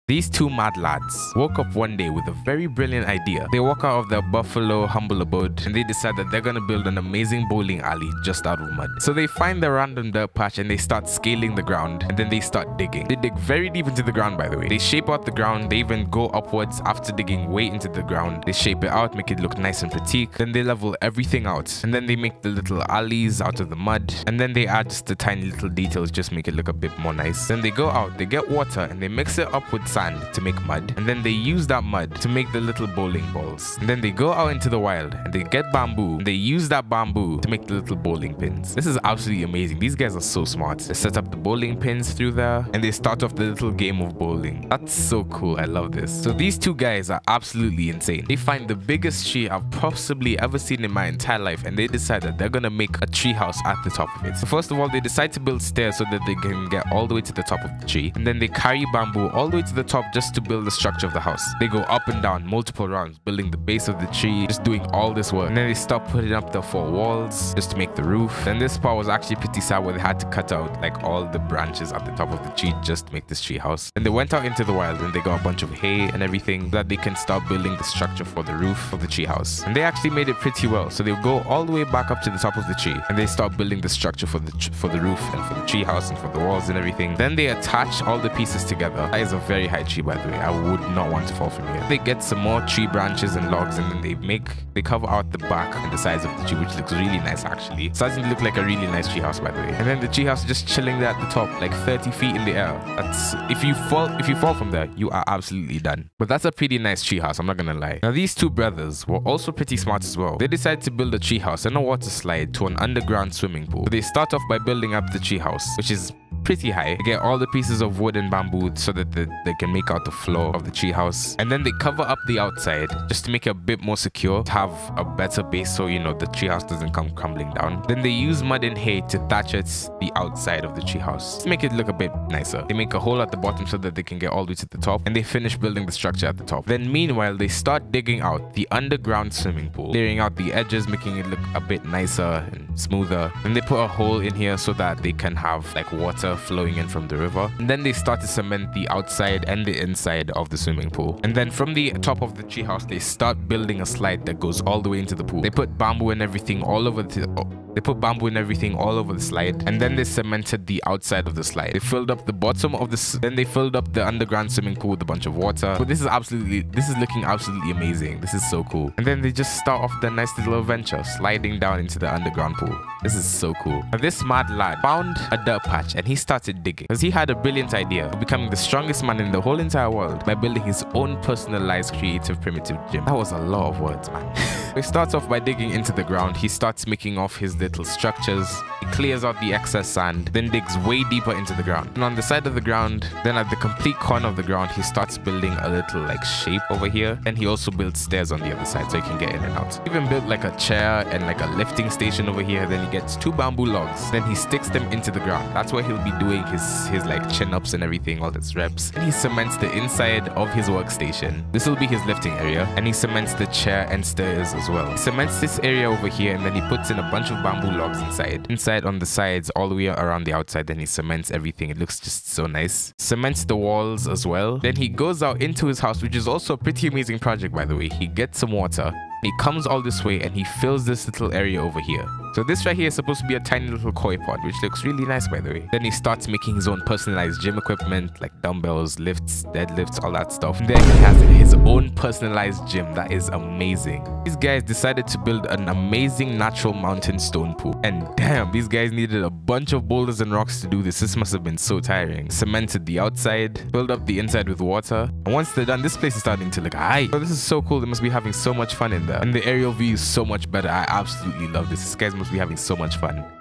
These two mad lads woke up one day with a very brilliant idea. They walk out of their buffalo humble abode and they decide that they're gonna build an amazing bowling alley just out of mud. So they find the random dirt patch and they start scaling the ground, and then they start digging. They dig very deep into the ground, by the way. They shape out the ground. They even go upwards after digging way into the ground. They shape it out, make it look nice and petite. Then they level everything out, and then they make the little alleys out of the mud, and then they add just the tiny little details, just make it look a bit more nice. Then they go out, they get water, and they mix it up with sand to make mud, and then they use that mud to make the little bowling balls. And then they go out into the wild and they get bamboo, and they use that bamboo to make the little bowling pins. This is absolutely amazing. These guys are so smart. They set up the bowling pins through there and they start off the little game of bowling. That's so cool. I love this. So these two guys are absolutely insane. They find the biggest tree I've possibly ever seen in my entire life, and they decide that they're gonna make a tree house at the top of it. So first of all, they decide to build stairs so that they can get all the way to the top of the tree, and then they carry bamboo all the way to the top just to build the structure of the house. They go up and down multiple rounds, building the base of the tree, just doing all this work. And then they start putting up the 4 walls just to make the roof. And this part was actually pretty sad, where they had to cut out like all the branches at the top of the tree just to make this tree house. And they went out into the wild and they got a bunch of hay and everything so that they can start building the structure for the roof of the tree house. And they actually made it pretty well. So they'll go all the way back up to the top of the tree and they start building the structure for the roof and for the tree house and for the walls and everything. Then they attach all the pieces together. That is a very high tree, by the way. I would not want to fall from here. They get some more tree branches and logs, and then they cover out the back and the sides of the tree, which looks really nice actually. It's starting to look like a really nice tree house, by the way. And then the tree house is just chilling there at the top, like 30 feet in the air. That's if you fall from there, you are absolutely done. But that's a pretty nice tree house, I'm not gonna lie. Now these two brothers were also pretty smart as well. They decided to build a tree house and a water slide to an underground swimming pool. So they start off by building up the tree house, which is pretty high. They get all the pieces of wood and bamboo so that they can make out the floor of the tree house, and then they cover up the outside just to make it a bit more secure, to have a better base so you know the tree house doesn't come crumbling down. Then they use mud and hay to thatch the outside of the tree house to make it look a bit nicer. They make a hole at the bottom so that they can get all the way to the top, and they finish building the structure at the top. Then meanwhile, they start digging out the underground swimming pool, clearing out the edges, making it look a bit nicer and smoother. Then they put a hole in here so that they can have like water flowing in from the river. And then they start to cement the outside and the inside of the swimming pool. And then from the top of the treehouse, they start building a slide that goes all the way into the pool. They put bamboo and everything all over the slide, and then they cemented the outside of the slide. They filled up the bottom of then they filled up the underground swimming pool with a bunch of water. But this is looking absolutely amazing. This is so cool. And then they just start off their nice little adventure, sliding down into the underground pool. This is so cool. Now this mad lad found a dirt patch and he started digging because he had a brilliant idea of becoming the strongest man in the whole entire world by building his own personalized creative primitive gym. That was a lot of words, man. He starts off by digging into the ground. He starts making off his little structures. He clears out the excess sand, then digs way deeper into the ground. And on the side of the ground, then at the complete corner of the ground, he starts building a little like shape over here. And he also builds stairs on the other side so he can get in and out. He even built like a chair and like a lifting station over here. Then he gets 2 bamboo logs. Then he sticks them into the ground. That's where he'll be doing his like chin-ups and everything, all his reps. And he cements the inside of his workstation. This will be his lifting area. And he cements the chair and stairs as well. He cements this area over here, and then he puts in a bunch of bamboo logs inside on the sides, all the way around the outside. Then he cements everything. It looks just so nice. Cements the walls as well. Then he goes out into his house, which is also a pretty amazing project, by the way. He gets some water. He comes all this way and he fills this little area over here. So this right here is supposed to be a tiny little koi pod, which looks really nice, by the way. Then he starts making his own personalized gym equipment, like dumbbells, lifts, deadlifts, all that stuff. And then he has his own personalized gym. That is amazing. These guys decided to build an amazing natural mountain stone pool. And damn, these guys needed a bunch of boulders and rocks to do this. This must have been so tiring. Cemented the outside, filled up the inside with water. And once they're done, this place is starting to look high. So this is so cool. They must be having so much fun in there. And the aerial view is so much better. I absolutely love this. These guys must be having so much fun.